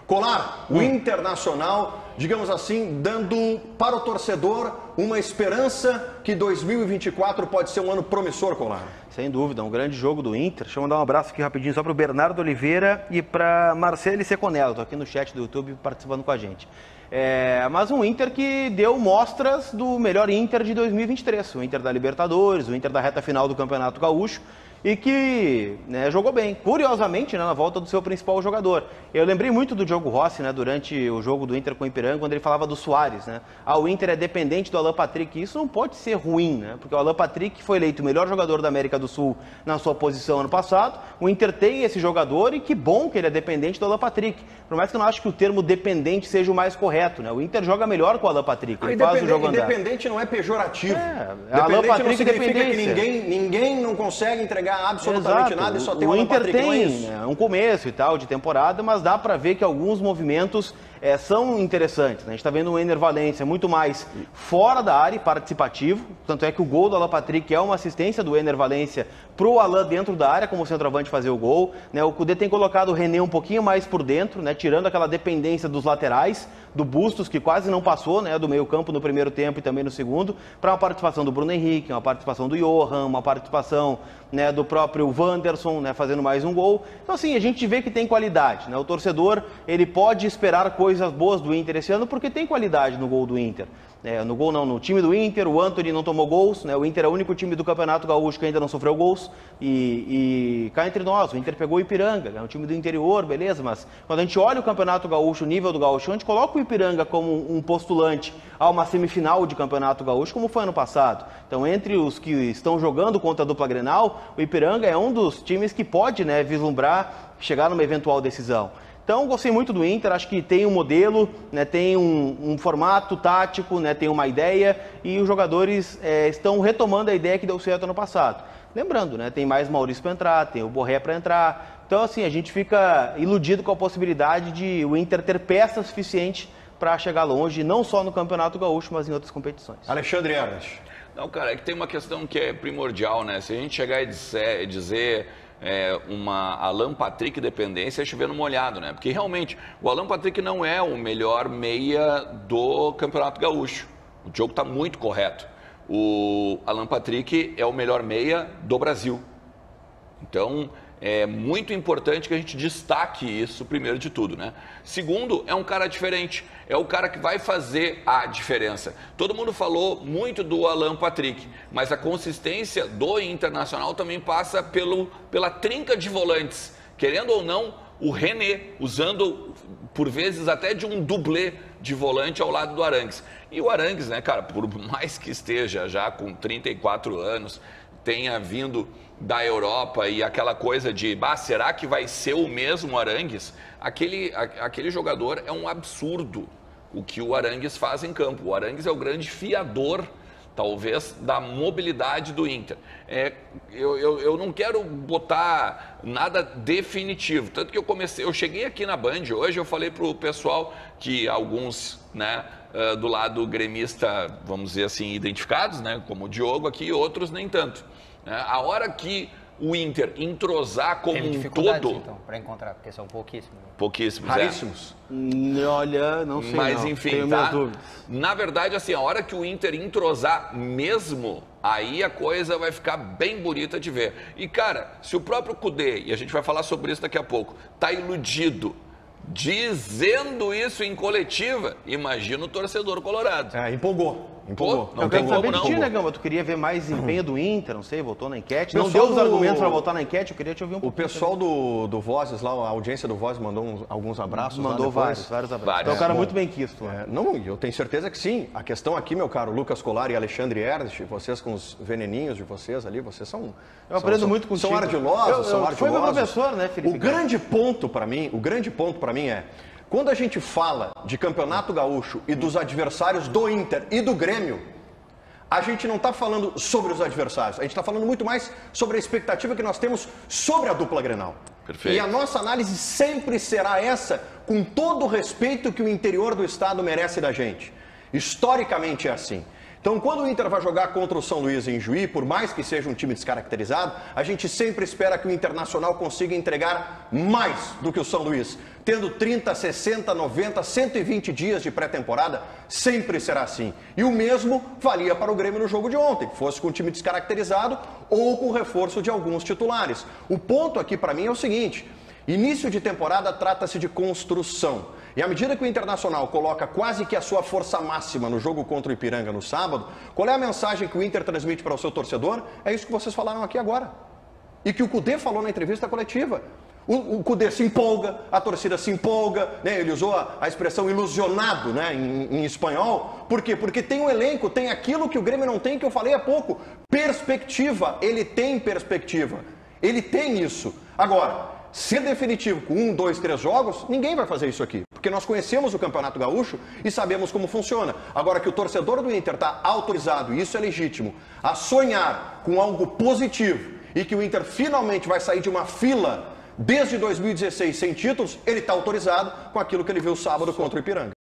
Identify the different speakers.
Speaker 1: Colar, o Internacional, digamos assim, dando para o torcedor uma esperança que 2024 pode ser um ano promissor, Colar.
Speaker 2: Sem dúvida, um grande jogo do Inter. Deixa eu mandar um abraço aqui rapidinho só para o Bernardo Oliveira e para Marcele Seconello. Estou aqui no chat do YouTube participando com a gente. Mas um Inter que deu mostras do melhor Inter de 2023. O Inter da Libertadores, o Inter da reta final do Campeonato Gaúcho. E que jogou bem, curiosamente, na volta do seu principal jogador. Eu lembrei muito do Diogo Rossi, durante o jogo do Inter com o Ipiranga, quando ele falava do Soares. O Inter é dependente do Alan Patrick, e isso não pode ser ruim, porque o Alan Patrick foi eleito o melhor jogador da América do Sul na sua posição ano passado. O Inter tem esse jogador e que bom que ele é dependente do Alan Patrick. Por mais que eu não acho que o termo dependente seja o mais correto, O Inter joga melhor com o Alan Patrick, ele faz o jogo andar.
Speaker 1: Independente não é pejorativo.
Speaker 2: Alan Patrick
Speaker 1: não significa
Speaker 2: dependência.
Speaker 1: que ninguém não consegue entregar absolutamente nada e só tem o
Speaker 2: Inter
Speaker 1: Patrick,
Speaker 2: tem um começo e tal de temporada, mas dá para ver que alguns movimentos são interessantes. A gente está vendo o Ener Valencia muito mais fora da área e participativo, tanto é que o gol do Alan Patrick é uma assistência do Ener Valencia para o Alan dentro da área, como centroavante fazer o gol. O Cudê tem colocado o René um pouquinho mais por dentro, tirando aquela dependência dos laterais, do Bustos, que quase não passou do meio campo no primeiro tempo e também no segundo, para uma participação do Bruno Henrique, uma participação do Johan, uma participação do próprio Wanderson, fazendo mais um gol. Então, assim, a gente vê que tem qualidade. O torcedor, ele pode esperar coisas boas do Inter esse ano, porque tem qualidade no gol do Inter. No gol não, no time do Inter, o Antony não tomou gols, o Inter é o único time do Campeonato Gaúcho que ainda não sofreu gols, e cá entre nós, o Inter pegou o Ipiranga, é um time do interior, beleza, mas quando a gente olha o Campeonato Gaúcho, o nível do Gaúcho, a gente coloca o Ipiranga como um postulante a uma semifinal de Campeonato Gaúcho, como foi ano passado. Então, entre os que estão jogando contra a dupla Grenal, o Ipiranga é um dos times que pode vislumbrar chegar numa eventual decisão. Então, gostei muito do Inter, acho que tem um modelo, tem um formato tático, tem uma ideia, e os jogadores estão retomando a ideia que deu certo ano passado. Lembrando, tem mais Maurício para entrar, tem o Borré para entrar. Então, assim, a gente fica iludido com a possibilidade de o Inter ter peça suficiente para chegar longe, não só no Campeonato Gaúcho, mas em outras competições.
Speaker 1: Alexandre Ernest.
Speaker 3: Não, cara, é que tem uma questão que é primordial, Se a gente chegar e dizer uma Alan Patrick dependência, é chovendo molhado, Porque realmente o Alan Patrick não é o melhor meia do Campeonato Gaúcho. O Diogo está muito correto. O Alan Patrick é o melhor meia do Brasil. Então, é muito importante que a gente destaque isso, primeiro de tudo, Segundo, é um cara diferente, é o cara que vai fazer a diferença. Todo mundo falou muito do Alan Patrick, mas a consistência do Internacional também passa pela trinca de volantes. Querendo ou não, o René, usando por vezes até de um dublê de volante ao lado do Arangues. E o Arangues, cara, por mais que esteja já com 34 anos, tenha vindo da Europa e aquela coisa de, será que vai ser o mesmo Arangues? Aquele jogador é um absurdo o que o Arangues faz em campo. O Arangues é o grande fiador, talvez, da mobilidade do Inter. Eu não quero botar nada definitivo, tanto que eu cheguei aqui na Band hoje, eu falei para o pessoal que alguns, do lado gremista, vamos dizer assim, identificados, como o Diogo aqui, e outros nem tanto. A hora que o Inter entrosar como um todo...
Speaker 4: então, para encontrar, porque são pouquíssimos.
Speaker 3: Pouquíssimos,
Speaker 1: raríssimos.
Speaker 2: Olha, não sei.
Speaker 3: Mas
Speaker 2: não.
Speaker 3: enfim,
Speaker 2: Tenho minhas dúvidas.
Speaker 3: Na verdade, assim, a hora que o Inter entrosar mesmo, aí a coisa vai ficar bem bonita de ver. E, cara, se o próprio Cudê, e a gente vai falar sobre isso daqui a pouco, tá iludido, dizendo isso em coletiva, imagina o torcedor colorado.
Speaker 1: Empolgou.
Speaker 2: Não tem como não. Gamba, tu queria ver mais empenho do Inter, não sei, votou na enquete. Não deu os argumentos para votar na enquete, eu queria te ouvir um pouco.
Speaker 1: O pessoal do Vozes lá, a audiência do Vozes mandou alguns abraços.
Speaker 2: Mandou vários abraços. Então, o cara muito bem quisto.
Speaker 1: Não, eu tenho certeza que sim. A questão aqui, meu caro Lucas Colar e Alexandre Ernst, vocês com os veneninhos de vocês ali, vocês são...
Speaker 2: Eu aprendo muito contigo.
Speaker 1: São ardilosos,
Speaker 2: Foi meu professor, Felipe?
Speaker 1: O grande ponto para mim é... Quando a gente fala de Campeonato Gaúcho e dos adversários do Inter e do Grêmio, a gente não está falando sobre os adversários, a gente está falando muito mais sobre a expectativa que nós temos sobre a dupla Grenal.
Speaker 3: Perfeito.
Speaker 1: E a nossa análise sempre será essa, com todo o respeito que o interior do estado merece da gente. Historicamente é assim. Então, quando o Inter vai jogar contra o São Luís em Juí, por mais que seja um time descaracterizado, a gente sempre espera que o Internacional consiga entregar mais do que o São Luís. Tendo 30, 60, 90, 120 dias de pré-temporada, sempre será assim. E o mesmo valia para o Grêmio no jogo de ontem, fosse com um time descaracterizado ou com reforço de alguns titulares. O ponto aqui para mim é o seguinte: início de temporada trata-se de construção. E à medida que o Internacional coloca quase que a sua força máxima no jogo contra o Ipiranga no sábado, qual é a mensagem que o Inter transmite para o seu torcedor? É isso que vocês falaram aqui agora. E que o Cudê falou na entrevista coletiva. O Cudê se empolga, a torcida se empolga, né? Ele usou a expressão ilusionado, né? em espanhol. Por quê? Porque tem um elenco, tem aquilo que o Grêmio não tem, que eu falei há pouco. Perspectiva. Ele tem perspectiva. Ele tem isso. Agora, ser definitivo com 1, 2, 3 jogos, ninguém vai fazer isso aqui. Porque nós conhecemos o Campeonato Gaúcho e sabemos como funciona. Agora que o torcedor do Inter está autorizado, e isso é legítimo, a sonhar com algo positivo e que o Inter finalmente vai sair de uma fila desde 2016 sem títulos, ele está autorizado com aquilo que ele viu sábado contra o Ipiranga.